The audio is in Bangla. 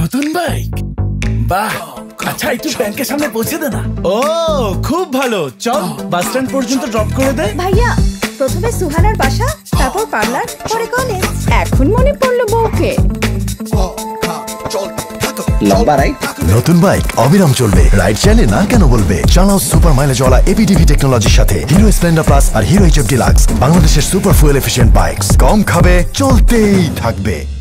নতুন বাইক, বাহ। আচ্ছা একটু ব্যাংকের সামনে পৌঁছে দে না। ও খুব ভালো, চল বাস স্ট্যান্ড পর্যন্ত ড্রপ করে দে। ভাইয়া প্রথমে সুহানার বাসা, তারপর পার্লার, পরে কলেজ। এখন মনে পড়লো বউকে। লম্বা রাইড, নতুন বাইক অবিরাম চলবে, রাইড চাইলে না কেন বলবে। চালাও সুপার মাইলেজওয়ালা এপিডিভি টেকনোলজির সাথে হিরো স্প্লেন্ডার প্লাস আর হিরো এইচএফ ডিলাক্স, বাংলাদেশের সুপার ফুয়েল এফিশিয়েন্ট বাইকস। কম খাবে, চলতেই থাকবে।